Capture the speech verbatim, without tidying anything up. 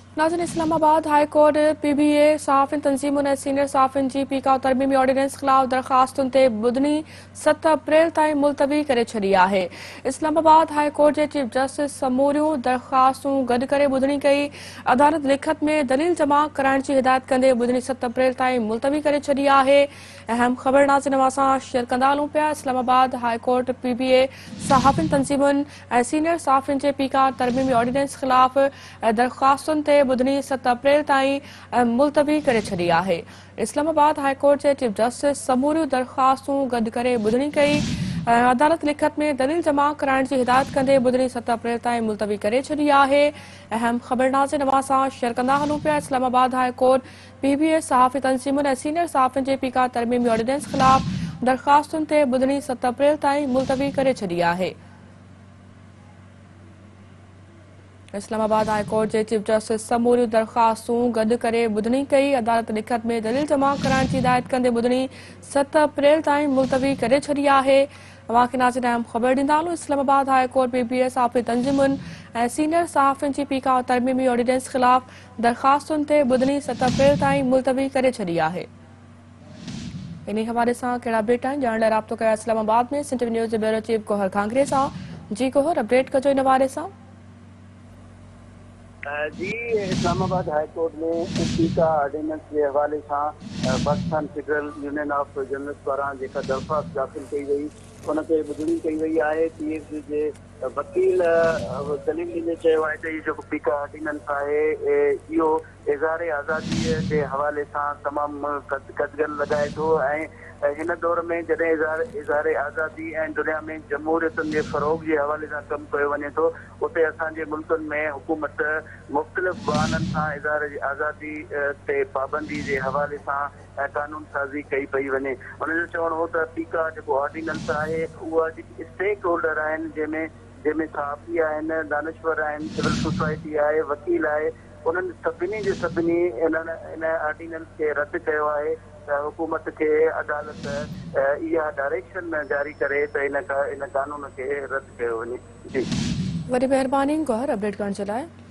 नाज़रीन, Islamabad high court PBA सहाफ़िन तंज़ीमुन ऐं सीनियर सहाफ़िन जी पीका तरमीमी ऑर्डिनेंस ख़िलाफ़ दरख़्वास्तुनि ते ॿुधणी सत अप्रैल ताईं मुलतवी करे छॾी आहे। इस्लामाबाद हाई कोर्ट जे चीफ जस्टिस समूरियूं दरख़्वास्तूं गॾु करे ॿुधणी कई। अदालत लिखत में दलील जमा कराइण जी हिदायत कंदे ॿुधणी सत अप्रैल ताईं मुलतवी करे छॾी आहे। अहम ख़बर नाज़रीन अवां सां शेयर कंदा हलूं पिया। इस्लामाबाद हाई कोर्ट पीबीए सहाफ़िन तंज़ीमुन ऐं सीनियर सहाफ़िन जे पीका तरमीमी ऑर्डिनेंस ख़िलाफ़ दरख़्वास्तुनि ते ॿुधणी सत अप्रैल ताईं मुलतवी करे छॾी आहे। इस्लामाबाद हाई कोर्ट जे चीफ जस्टिस समूरियूं दरख़्वास्तूं गॾु करे ॿुधणी कई। अदालत लिखत में दलील जमा कराइण जी हिदायत कंदे ॿुधणी सत अप्रैल ताईं मुलतवी करे छॾी आहे। अहम ख़बर नाज़रीन अवां सां शेयर कंदा हलूं पिया। इस्लामाबाद हाई कोर्ट पीबीए सहाफ़ी तंज़ीमुन ऐं सीनियर सहाफ़िन जे पीका तरमीमी ऑर्डिनेंस ख़िलाफ़ दरख़्वास्तुनि ते ॿुधणी सत अप्रैल ताईं मुलतवी करे छॾी आहे। इस्लामाबाद हाई कोर्ट जे चीफ जस्टिस समूरियूं दरख़्वास्तूं गॾु करे ॿुधणी कई। अदालत लिखत में दलील जमा कराइण जी हिदायत कंदे ॿुधणी सत अप्रैल ताईं मुलतवी करे छॾी आहे। अवां खे नाज़रीन अहम ख़बर ॾींदा हलूं। इस्लामाबाद हाई कोर्ट पीबीए सहाफ़ी तंज़ीमुन ऐं सीनियर सहाफ़िन जी पीका तरमीमी ऑर्डिनेंस ख़िलाफ़ दरख़्वास्तुनि ते ॿुधणी सत अप्रैल ताईं मुलतवी करे छॾी आहे। इन हवाले सां कहिड़ा अपडेट आहिनि ॼाणण लाइ राब्तो कयो इस्लामाबाद में सिंध न्यूज़ जे ब्यूरो चीफ गोहर कांगरे सां। जी गोहर, अपडेट कजो इन हवाले सां। जी, इस्लामाबाद हाई कोर्ट में पीका ऑर्डिनेंस के हवाले से Pakistan federal union of journalist पारां जेका दरख़्वास्त दाख़िल कई वई उनके ॿुधणी कई वई आहे। पीएफ जे वकील दलील ॾींदे चयो आहे त इहो पीका ऑर्डिनेंस है इहो इज़हार आज़ादी के हवाले से तमाम कदगन लगाए थो ऐं हिन दौर में जॾहिं इज़हार इज़हार आज़ादी ऐं दुनिया में जमहूरियतुनि जे फ़रोग़ जे हवाले सां कमु कयो वञे थो, उते असांजे मुल्कनि में हुकूमत मुख़्तलिफ़ बहाननि सां इज़हार आज़ादी ते पाबंदी जे हवाले सां कानून साज़ी कई पई वञे। उनजो चवणु हो त पीका जेको ऑर्डिनेंस आहे उहा जेकी स्टेक होल्डर आहिनि जंहिंमें जंहिंमें सहाफ़ी आहिनि, दानिश्वर आहिनि, सिविल सोसाइटी आहे, वकील आहे, उन्हनि सभिनी जे सभिनी इन्हनि इन ऑर्डिनेंस खे रद्द कयो आहे। हुकूमत के अदालत इहा डायरेक्शन जारी करे त इन इन कानून खे रद्द कयो वञे। जी, वॾी महिरबानी गोहर अपडेट करण जे लाइ।